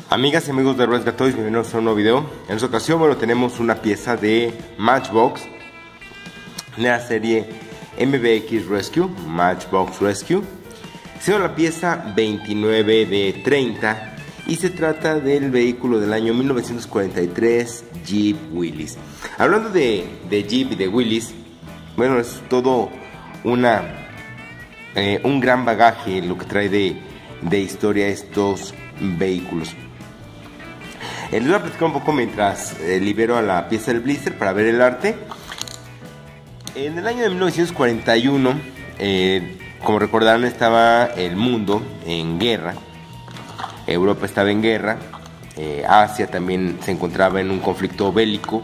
Amigas y amigos de Resga Toys, bienvenidos a un nuevo video. En esta ocasión, bueno, tenemos una pieza de Matchbox de la serie MBX Rescue, Matchbox Rescue. Siendo la pieza 29 de 30 y se trata del vehículo del año 1943 Jeep Willys. Hablando de Jeep y de Willys, bueno, es todo un gran bagaje lo que trae de historia estos vehículos. Les voy a platicar un poco mientras libero a la pieza del blister para ver el arte. En el año de 1941, como recordarán, estaba el mundo en guerra. Europa estaba en guerra. Asia también se encontraba en un conflicto bélico.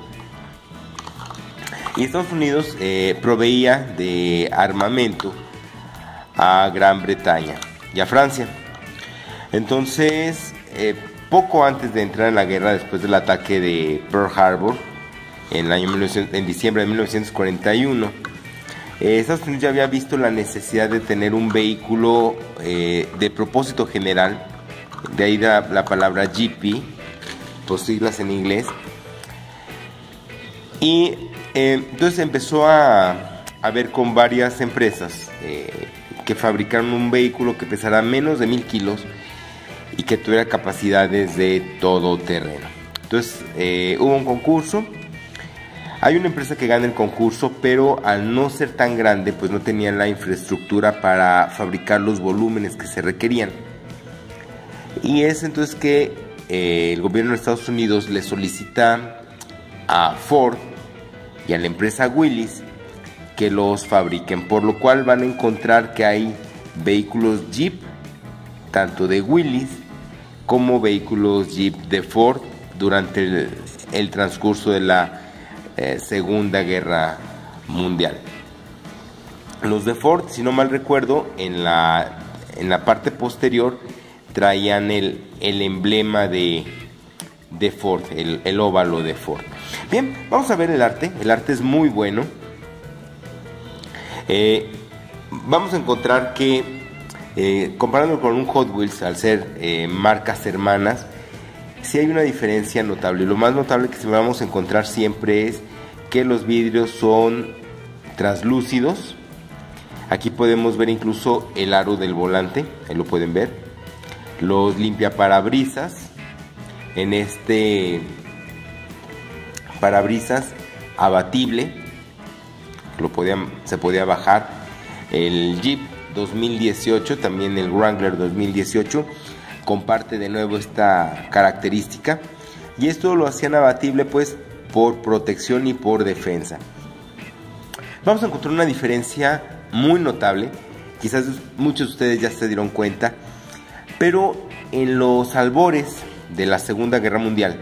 Y Estados Unidos proveía de armamento a Gran Bretaña y a Francia. Entonces, poco antes de entrar en la guerra, después del ataque de Pearl Harbor en diciembre de 1941, Estados Unidos ya había visto la necesidad de tener un vehículo de propósito general, de ahí la palabra GP, por siglas en inglés, y entonces empezó a ver con varias empresas que fabricaron un vehículo que pesara menos de 1000 kilos y que tuviera capacidades de todo terreno. Entonces hubo un concurso. Hay una empresa que gana el concurso, pero al no ser tan grande, pues no tenía la infraestructura para fabricar los volúmenes que se requerían. Y es entonces que el gobierno de Estados Unidos le solicita a Ford y a la empresa Willys que los fabriquen, por lo cual van a encontrar que hay vehículos Jeep, tanto de Willys como vehículos Jeep de Ford durante el transcurso de la Segunda Guerra Mundial. Los de Ford, si no mal recuerdo, en la parte posterior traían el emblema de Ford, el óvalo de Ford. Bien, vamos a ver el arte. El arte es muy bueno. Vamos a encontrar que comparando con un Hot Wheels, al ser marcas hermanas, sí hay una diferencia notable. Lo más notable que vamos a encontrar siempre es que los vidrios son translúcidos. Aquí podemos ver incluso el aro del volante, ahí lo pueden ver. Los limpiaparabrisas, en este parabrisas abatible, se podía bajar. El Jeep 2018, también el Wrangler 2018 comparte de nuevo esta característica, y esto lo hacían abatible pues por protección y por defensa. Vamos a encontrar una diferencia muy notable, quizás muchos de ustedes ya se dieron cuenta, pero en los albores de la Segunda Guerra Mundial,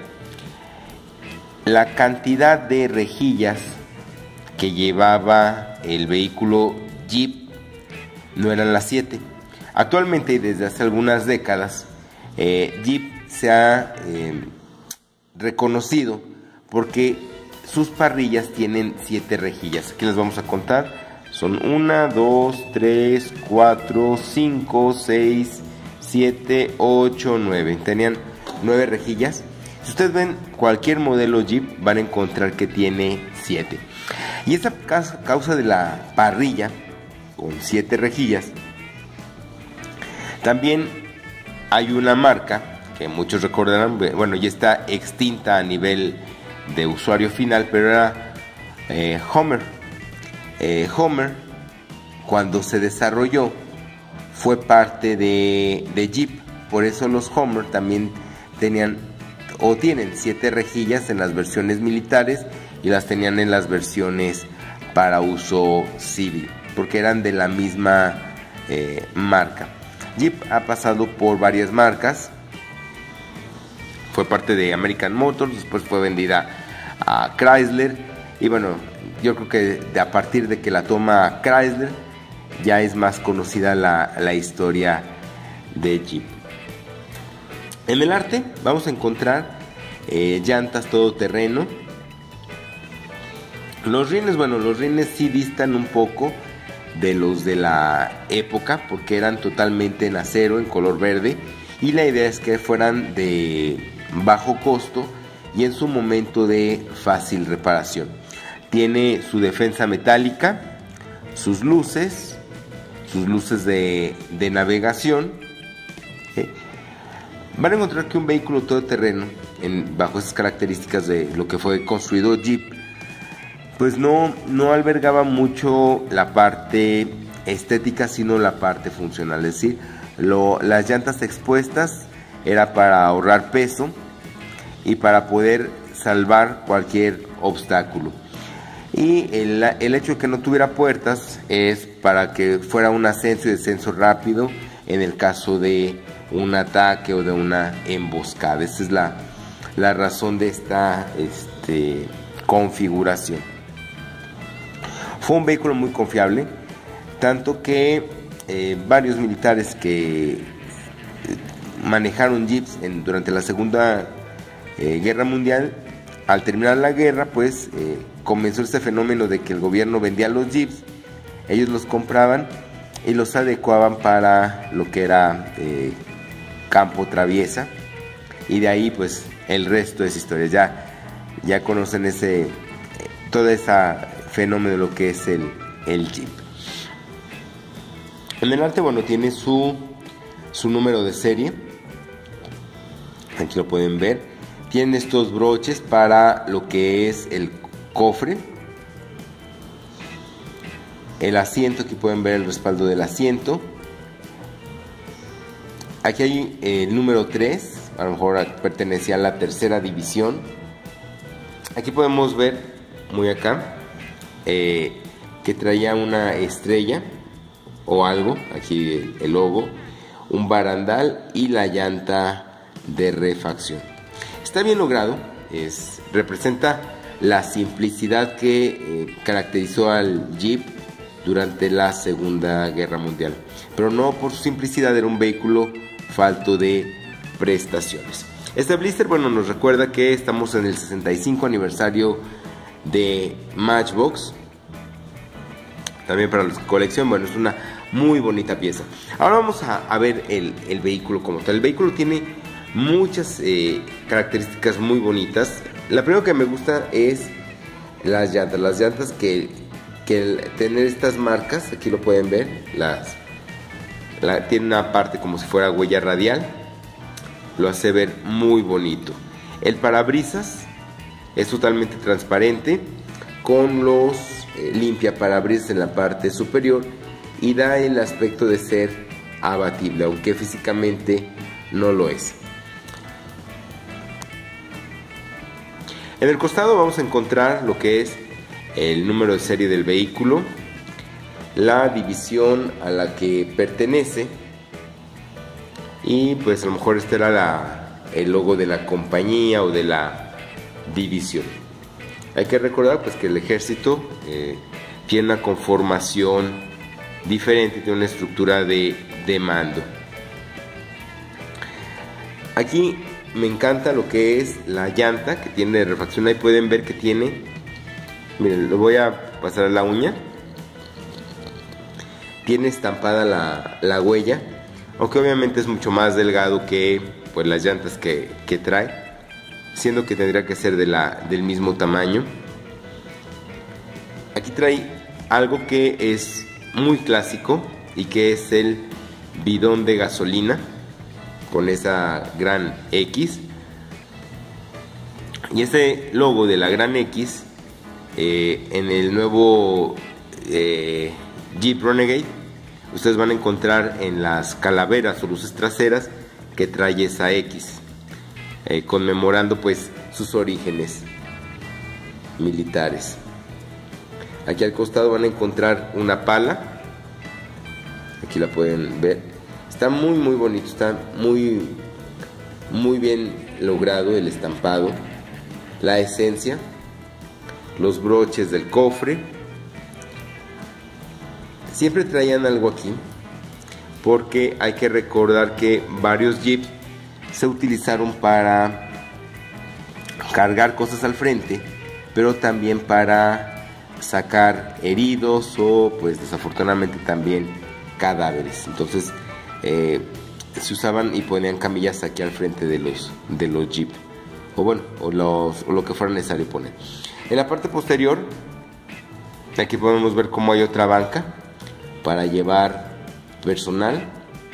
la cantidad de rejillas que llevaba el vehículo Jeep no eran las 7. Actualmente y desde hace algunas décadas, Jeep se ha reconocido porque sus parrillas tienen 7 rejillas. Aquí les vamos a contar. Son 1, 2, 3, 4, 5, 6, 7, 8, 9. Tenían 9 rejillas. Si ustedes ven cualquier modelo Jeep, van a encontrar que tiene 7. Y esa causa de la parrilla con 7 rejillas, también hay una marca que muchos recordarán, bueno, ya está extinta a nivel de usuario final, pero era Hummer. Hummer, cuando se desarrolló, fue parte de Jeep. Por eso los Hummer también tienen 7 rejillas en las versiones militares y las tenían en las versiones para uso civil, porque eran de la misma marca. Jeep ha pasado por varias marcas. Fue parte de American Motors, después fue vendida a Chrysler, y bueno, yo creo que a partir de que la toma Chrysler ya es más conocida la historia de Jeep. En el arte vamos a encontrar llantas todoterreno. Los rines sí distan un poco de los de la época, porque eran totalmente en acero, en color verde, y la idea es que fueran de bajo costo y en su momento de fácil reparación. Tiene su defensa metálica, sus luces de navegación. Van a encontrar que un vehículo todoterreno, bajo esas características de lo que fue construido Jeep, pues no albergaba mucho la parte estética, sino la parte funcional. Es decir, las llantas expuestas era para ahorrar peso y para poder salvar cualquier obstáculo. Y el hecho de que no tuviera puertas es para que fuera un ascenso y descenso rápido en el caso de un ataque o de una emboscada. Esa es la razón de esta configuración. Fue un vehículo muy confiable, tanto que varios militares que manejaron jeeps durante la Segunda Guerra Mundial, al terminar la guerra, pues comenzó este fenómeno de que el gobierno vendía los jeeps, ellos los compraban y los adecuaban para lo que era campo traviesa, y de ahí pues el resto es historia. Ya conocen todo ese fenómeno de lo que es el jeep. En el arte, bueno, tiene su número de serie, aquí lo pueden ver. Tiene estos broches para lo que es el cofre, el asiento, aquí pueden ver el respaldo del asiento. Aquí hay el número 3, a lo mejor pertenecía a la tercera división. Aquí podemos ver, muy acá, que traía una estrella o algo, aquí el logo, un barandal y la llanta de refacción. Está bien logrado, representa la simplicidad que caracterizó al Jeep durante la Segunda Guerra Mundial, pero no por su simplicidad, era un vehículo falto de prestaciones. Este blister, bueno, nos recuerda que estamos en el 65 aniversario de Matchbox, también para los que coleccionan. Bueno, es una muy bonita pieza. Ahora vamos a ver el vehículo como tal. El vehículo tiene muchas características muy bonitas. La primera que me gusta es las llantas que tener estas marcas, aquí lo pueden ver, tiene una parte como si fuera huella radial, lo hace ver muy bonito. El parabrisas es totalmente transparente con los limpiaparabrisas en la parte superior y da el aspecto de ser abatible, aunque físicamente no lo es. En el costado vamos a encontrar lo que es el número de serie del vehículo, la división a la que pertenece y pues a lo mejor este era el logo de la compañía o de la división. Hay que recordar pues que el ejército tiene una conformación diferente, tiene una estructura de mando. Aquí me encanta lo que es la llanta que tiene refacción. Ahí pueden ver que tiene, miren, lo voy a pasar a la uña, tiene estampada la huella, aunque obviamente es mucho más delgado que pues las llantas que trae, siendo que tendría que ser del mismo tamaño. Aquí trae algo que es muy clásico y que es el bidón de gasolina con esa gran X, y este logo de la gran X en el nuevo Jeep Renegade ustedes van a encontrar en las calaveras o luces traseras que trae esa X, conmemorando pues sus orígenes militares. Aquí al costado van a encontrar una pala, aquí la pueden ver, está muy bonito, está muy bien logrado el estampado, la esencia, los broches del cofre. Siempre traían algo aquí, porque hay que recordar que varios Jeeps se utilizaron para cargar cosas al frente, pero también para sacar heridos o pues desafortunadamente también cadáveres. Entonces se usaban y ponían camillas aquí al frente de los Jeep, o bueno, o lo que fuera necesario poner. En la parte posterior, aquí podemos ver cómo hay otra banca para llevar personal.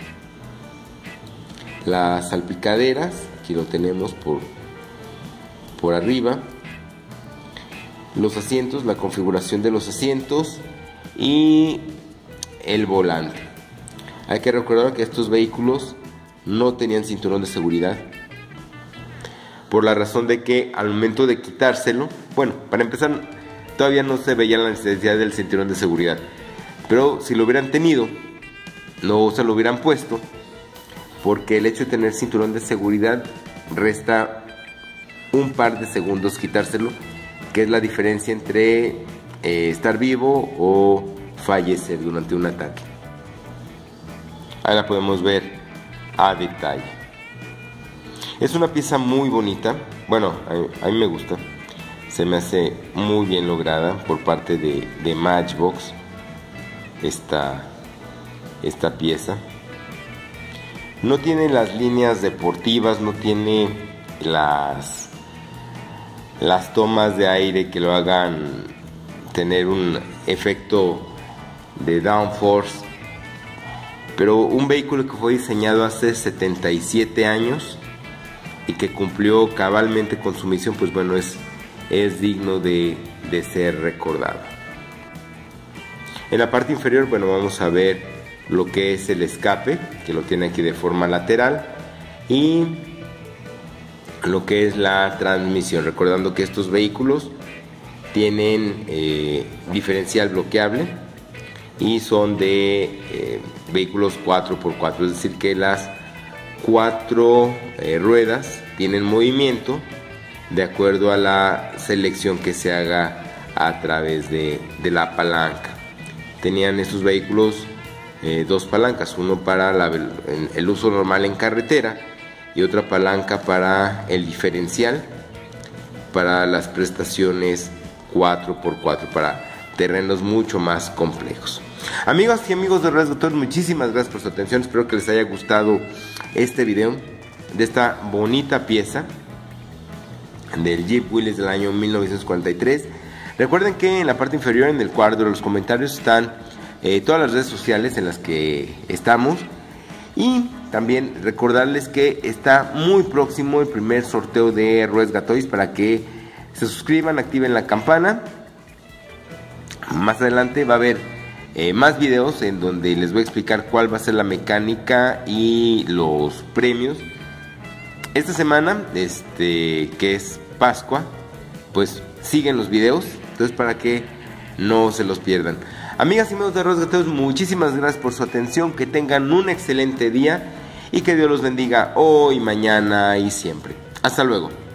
Las salpicaderas, aquí lo tenemos por arriba. Los asientos, la configuración de los asientos y el volante. Hay que recordar que estos vehículos no tenían cinturón de seguridad, por la razón de que al momento de quitárselo, bueno, para empezar, todavía no se veía la necesidad del cinturón de seguridad, pero si lo hubieran tenido, no se lo hubieran puesto, porque el hecho de tener cinturón de seguridad resta un par de segundos quitárselo, que es la diferencia entre estar vivo o fallecer durante un ataque. Ahí la podemos ver a detalle. Es una pieza muy bonita, bueno, a mí me gusta, se me hace muy bien lograda por parte de Matchbox esta pieza. No tiene las líneas deportivas, no tiene las tomas de aire que lo hagan tener un efecto de downforce, pero un vehículo que fue diseñado hace 77 años y que cumplió cabalmente con su misión, pues bueno, es digno de ser recordado. En la parte inferior, bueno, vamos a ver lo que es el escape, que lo tiene aquí de forma lateral, y lo que es la transmisión, recordando que estos vehículos tienen diferencial bloqueable y son de vehículos 4x4, es decir que las 4 ruedas tienen movimiento de acuerdo a la selección que se haga a través de la palanca. Tenían estos vehículos 2 palancas, uno para el uso normal en carretera y otra palanca para el diferencial para las prestaciones 4x4, para terrenos mucho más complejos. Amigas y amigos de Ruedas Gators, muchísimas gracias por su atención. Espero que les haya gustado este video de esta bonita pieza del Jeep Willys del año 1943. Recuerden que en la parte inferior, en el cuadro de los comentarios, están todas las redes sociales en las que estamos, y también recordarles que está muy próximo el primer sorteo de Ruedas Gators para que se suscriban, activen la campana. Más adelante va a haber más videos en donde les voy a explicar cuál va a ser la mecánica y los premios. Esta semana, que es Pascua, pues siguen los videos, entonces para que no se los pierdan. Amigas y amigos de Ruedas Gators, muchísimas gracias por su atención, que tengan un excelente día y que Dios los bendiga hoy, mañana y siempre. Hasta luego.